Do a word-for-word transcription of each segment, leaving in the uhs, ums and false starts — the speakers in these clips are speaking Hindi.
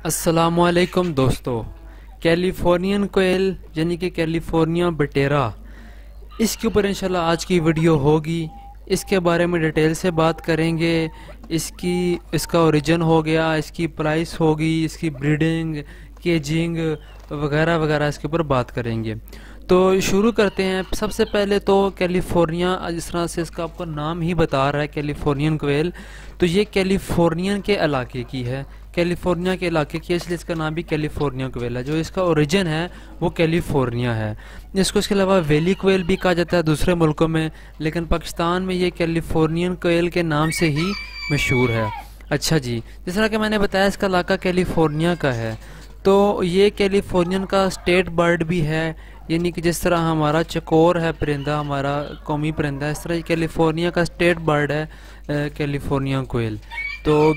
अस्सलामुअलैकुम दोस्तों। कैलिफोर्नियन कोयल यानी कि कैलिफोर्निया बटेरा, इसके ऊपर इंशाल्लाह आज की वीडियो होगी। इसके बारे में डिटेल से बात करेंगे। इसकी इसका ओरिजिन हो गया, इसकी प्राइस होगी, इसकी ब्रीडिंग, केजिंग वगैरह वगैरह इसके ऊपर बात करेंगे। तो शुरू करते हैं। सबसे पहले तो कैलिफोर्निया, जिस तरह से इसका आपको नाम ही बता रहा है कैलिफोर्नियन कोयल, तो ये कैलिफोर्नियन के इलाके की है, कैलिफोर्निया के इलाके की है, इसलिए इसका नाम भी कैलिफोर्निया कोयल है। जो इसका ओरिजिन है वो कैलिफोर्निया है। इसको इसके अलावा वैली कोयल भी कहा जाता है दूसरे मुल्कों में, लेकिन पाकिस्तान में ये कैलिफोर्नियन कोयल के नाम से ही मशहूर है। अच्छा जी, जिस तरह कि मैंने बताया इसका इलाका कैलिफोर्निया का है, तो ये कैलिफोर्नियन का स्टेट बर्ड भी है। यानी कि जिस तरह हमारा चकोर है परिंदा, हमारा कौमी परिंदा, इस तरह कैलिफोर्निया का स्टेट बर्ड है कैलिफोर्निया कोयल। तो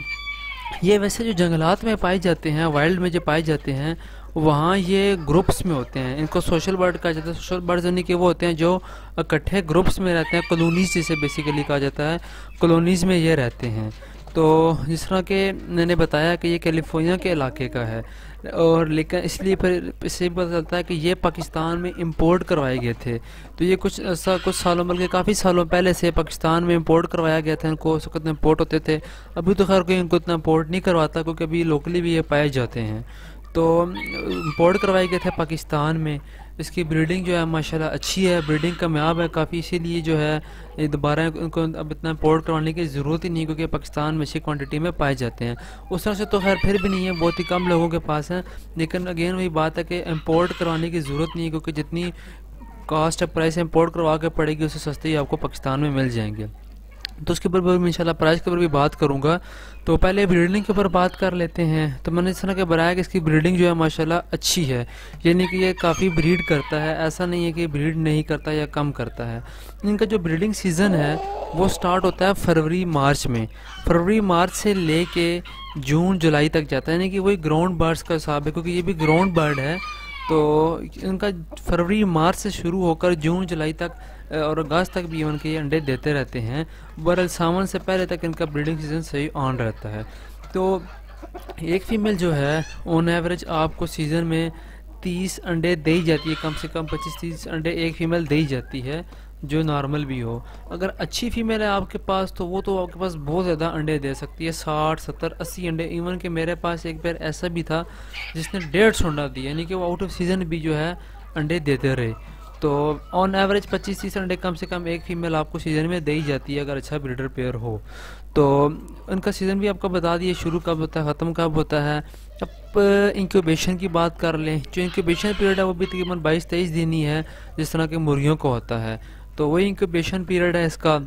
ये वैसे जो जंगलात में पाए जाते हैं, वाइल्ड में जो पाए जाते हैं, वहाँ ये ग्रुप्स में होते हैं। इनको सोशल बर्ड कहा जाता है। सोशल बर्ड्स यानी कि वो होते हैं जो इकट्ठे ग्रुप्स में रहते हैं, कॉलोनीज जिसे बेसिकली कहा जाता है, कॉलोनीज में ये रहते हैं। तो जिस तरह के मैंने बताया कि ये कैलिफोर्निया के इलाके का है, और लेकिन इसलिए फिर इससे भी पता चलता है कि ये पाकिस्तान में इंपोर्ट करवाए गए थे। तो ये कुछ ऐसा कुछ सालों, बल्कि काफ़ी सालों पहले से पाकिस्तान में इंपोर्ट करवाया गया था। इनको उस वक्त इंपोर्ट होते थे। अभी तो खैर कोई इनको इतना इंपोर्ट नहीं करवाता, क्योंकि अभी लोकली भी ये पाए जाते हैं। तो इंपोर्ट करवाए गए थे पाकिस्तान में। इसकी ब्रीडिंग जो है माशाल्लाह अच्छी है, ब्रीडिंग कामयाब है काफ़ी, इसीलिए जो है ये दोबारा उनको अब इतना इंपोर्ट करवाने की ज़रूरत ही नहीं, क्योंकि पाकिस्तान में अच्छी क्वांटिटी में पाए जाते हैं। उस तरह से तो खैर फिर भी नहीं है, बहुत ही कम लोगों के पास है। लेकिन अगेन वही बात है कि इंपोर्ट करवाने की ज़रूरत नहीं है, क्योंकि जितनी कॉस्ट है प्राइस इंपोर्ट करवा के पड़ेगी, उससे सस्ते ही आपको पाकिस्तान में मिल जाएंगे। तो उसके ऊपर भी इंशाल्लाह प्राइस के ऊपर भी बात करूंगा। तो पहले ब्रीडिंग के ऊपर बात कर लेते हैं। तो मैंने इस तरह के बताया कि इसकी ब्रीडिंग जो है माशाल्लाह अच्छी है, यानी कि ये काफ़ी ब्रीड करता है। ऐसा नहीं है कि ब्रीड नहीं करता या कम करता है। इनका जो ब्रीडिंग सीज़न है वो स्टार्ट होता है फरवरी मार्च में। फरवरी मार्च से ले कर जून जुलाई तक जाता है, यानी कि वही ग्राउंड बर्ड्स का हिसाब है, क्योंकि ये भी ग्राउंड बर्ड है। तो इनका फरवरी मार्च से शुरू होकर जून जुलाई तक और अगस्त तक भी इवन के ये अंडे देते रहते हैं। बहरहाल सावन से पहले तक इनका ब्रीडिंग सीजन सही ऑन रहता है। तो एक फीमेल जो है ऑन एवरेज आपको सीज़न में तीस अंडे दे ही जाती है, कम से कम पच्चीस तीस अंडे एक फीमेल दे ही जाती है, जो नॉर्मल भी हो। अगर अच्छी फीमेल है आपके पास तो वो तो आपके पास बहुत ज़्यादा अंडे दे सकती है, साठ सत्तर अस्सी अंडे। इवन कि मेरे पास एक बार ऐसा भी था जिसने डेढ़ सौ अंडा दिया, यानी कि वो आउट ऑफ सीज़न भी जो है अंडे देते रहे। तो ऑन एवरेज पच्चीस तीस अंडे कम से कम एक फीमेल आपको सीज़न में दे ही जाती है, अगर अच्छा ब्रीडर पेयर हो। तो उनका सीज़न भी आपको बता दिए, शुरू कब होता है, ख़त्म कब होता है। अब इंक्यूबेशन की बात कर लें। जो इंक्यूबेशन पीरियड है वो भी तकरीबन बाईस तेईस दिन ही है, जिस तरह के मुर्गियों को होता है। तो वही इंक्यूबेशन पीरियड है इसका,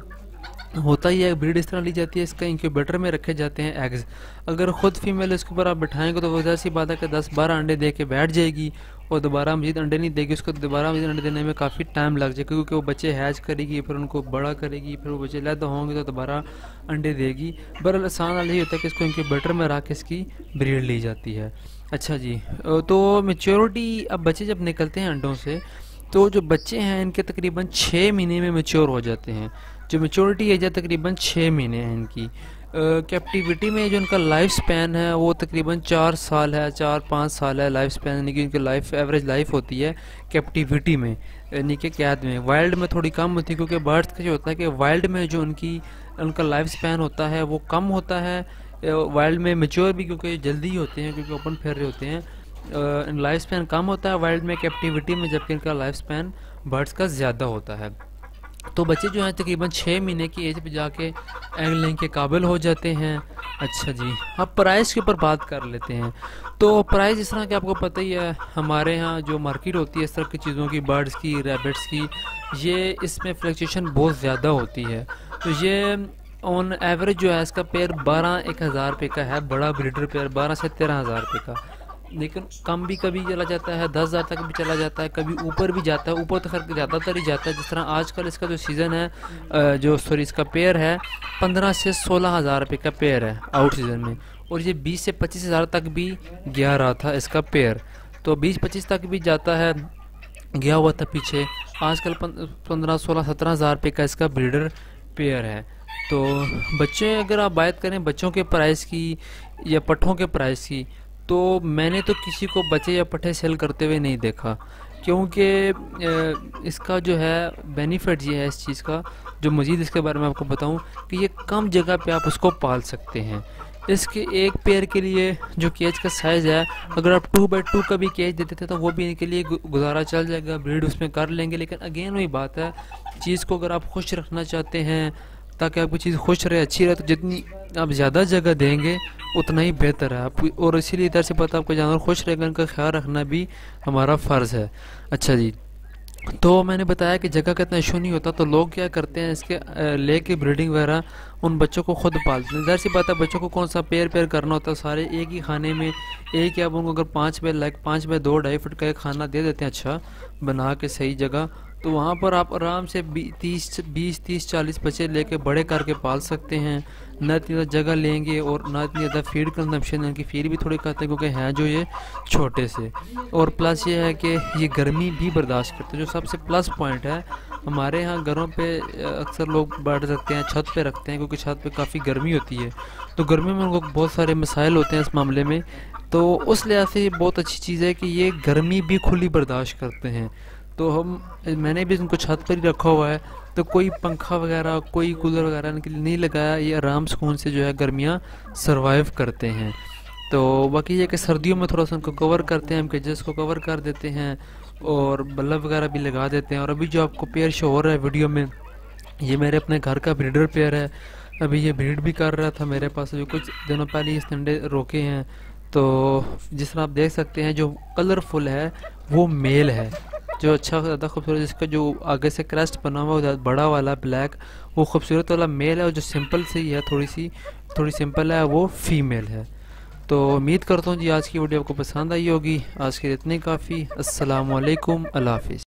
होता ही है। ब्रीड इस तरह ली जाती है, इसका इंक्यूबेटर में रखे जाते हैं एग्स। अगर ख़ुद फीमेल इसके ऊपर आप बिठाएंगे तो वजह सी बात है कि दस बारह अंडे दे के बैठ जाएगी और दोबारा मजीद अंडे नहीं देगी। उसको दोबारा मजीद अंडे देने में काफ़ी टाइम लग जाएगा, क्योंकि वो बच्चे हैच करेगी, फिर उनको बड़ा करेगी, फिर वो बच्चे लैदा होंगे तो दोबारा अंडे देगी। बहरहाल आसान वाला यही होता है कि इसको इंक्यूबेटर में रख के इसकी ब्रीड ली जाती है। अच्छा जी, तो मेच्योरिटी, अब बच्चे जब निकलते हैं अंडों से, तो जो बच्चे हैं इनके तकरीबन छः महीने में मेच्योर हो जाते हैं। जो मेच्योरिटी एज है तकरीबन छः महीने है इनकी। कैप्टिविटी में जो इनका लाइफ स्पैन है वो तकरीबन चार साल है, चार पाँच साल है लाइफ स्पैन, यानी कि इनकी लाइफ एवरेज लाइफ होती है कैप्टिविटी में, यानी कि कैद में। वाइल्ड में थोड़ी कम होती है, क्योंकि बर्ड्स का जो होता है कि वाइल्ड में जो उनकी उनका लाइफ स्पैन होता है वो कम होता है। वाइल्ड में मेच्योर भी क्योंकि जल्दी ही होते हैं, क्योंकि ओपन फेर रहे होते हैं, लाइफ स्पैन कम होता है वाइल्ड में, कैप्टिविटी में, जबकि इनका लाइफ स्पैन बर्ड्स का ज़्यादा होता है। तो बच्चे जो हैं तकरीबन छः महीने की एज पे जाके एग लेने के काबिल हो जाते हैं। अच्छा जी, अब प्राइस के ऊपर बात कर लेते हैं। तो प्राइस इस तरह कि आपको पता ही है, हमारे यहाँ जो मार्केट होती है इस तरह की चीज़ों की, बर्ड्स की, रैबिट्स की, ये इसमें फ्लक्चुएशन बहुत ज़्यादा होती है। तो ये ऑन एवरेज जो है इसका पेयर बारह एक हज़ार रुपये का है, बड़ा ब्रीडर पेयर बारह से तेरह हज़ार रुपये का। लेकिन कम भी कभी चला जाता है, दस हज़ार तक भी चला जाता है, कभी ऊपर भी जाता है। ऊपर तो खैर ज़्यादातर ही जाता है। जिस तरह आजकल इसका जो सीज़न है, जो सॉरी इसका पेयर है पंद्रह से सोलह हज़ार रुपये का पेयर है आउट सीज़न में, और ये बीस से पच्चीस हज़ार तक भी गया रहा था इसका पेयर। तो बीस पच्चीस तक भी जाता है, गया हुआ था पीछे। आजकल पंद्रह सोलह सत्रह हज़ार रुपये का इसका ब्रीडर पेयर है। तो बच्चे, अगर आप बात करें बच्चों के प्राइस की या पट्ठों के प्राइस की, तो मैंने तो किसी को बच्चे या पट्ठे सेल करते हुए नहीं देखा, क्योंकि इसका जो है बेनिफिट ये है इस चीज़ का, जो मज़ीद इसके बारे में आपको बताऊं, कि ये कम जगह पे आप उसको पाल सकते हैं। इसके एक पेयर के लिए जो केज का साइज़ है, अगर आप टू बाई टू का भी केज देते थे तो वो भी इनके लिए गुजारा चल जाएगा, ब्रीड उसमें कर लेंगे। लेकिन अगेन वही बात है, चीज़ को अगर आप खुश रखना चाहते हैं ताकि आपकी चीज़ खुश रहे, अच्छी रहे, तो जितनी आप ज़्यादा जगह देंगे उतना ही बेहतर है आप। और इसीलिए इधर से पता आपका जानवर खुश रहेगा, इनका ख्याल रखना भी हमारा फ़र्ज़ है। अच्छा जी, तो मैंने बताया कि जगह का इतना इशू नहीं होता, तो लोग क्या करते हैं, इसके ले के ब्रीडिंग वगैरह उन बच्चों को खुद पालते हैं। इधर से बात है, बच्चों को कौन सा पेयर पेयर करना होता है, सारे एक ही खाने में एक ही। आप उनको अगर पाँच बाय लाइक पाँच बाय दो ढाई फुट का एक खाना दे देते हैं अच्छा बना के सही जगह, तो वहाँ पर आप आराम से तीस बीस तीस चालीस बच्चे लेके बड़े करके पाल सकते हैं। ना इतनी ज़्यादा जगह लेंगे और ना इतनी ज़्यादा फीड कंजम्पशन, इनकी फीड भी थोड़ी खाते हैं क्योंकि हैं जो ये छोटे से। और प्लस ये है कि ये गर्मी भी बर्दाश्त करते हैं, जो सबसे प्लस पॉइंट है। हमारे यहाँ घरों पे अक्सर लोग बैठ सकते हैं, छत पे रखते हैं क्योंकि छत पे काफ़ी गर्मी होती है, तो गर्मी में उनको बहुत सारे मसाइल होते हैं इस मामले में। तो उस लिहाज से ये बहुत अच्छी चीज़ है कि ये गर्मी भी खुली बर्दाश्त करते हैं। तो हम मैंने भी इनको छत पर ही रखा हुआ है, तो कोई पंखा वगैरह कोई कूलर वगैरह इनके लिए नहीं लगाया, ये आराम सुकून से जो है गर्मियाँ सरवाइव करते हैं। तो बाकी ये कि सर्दियों में थोड़ा सा उनको कवर करते हैं, हम केजेस को कवर कर देते हैं और बल्ब वगैरह भी लगा देते हैं। और अभी जो आपको पेयर शो हो रहा है वीडियो में, ये मेरे अपने घर का ब्रीडर पेयर है। अभी ये ब्रीड भी कर रहा था मेरे पास, अभी कुछ दिनों पहले इस अंडे रोके हैं। तो जिस तरह आप देख सकते हैं, जो कलरफुल है वो मेल है, जो अच्छा ज़्यादा खूबसूरत, जिसका जो आगे से क्रेस्ट बना हुआ है बड़ा वाला ब्लैक, वो खूबसूरत वाला मेल है। और जो सिंपल सी है, थोड़ी सी थोड़ी सिंपल है, वो फीमेल है। तो उम्मीद करता हूँ जी आज की वीडियो आपको पसंद आई होगी। आज के लिए इतने काफ़ी। अस्सलाम वालेकुम, अल्लाह हाफिज़।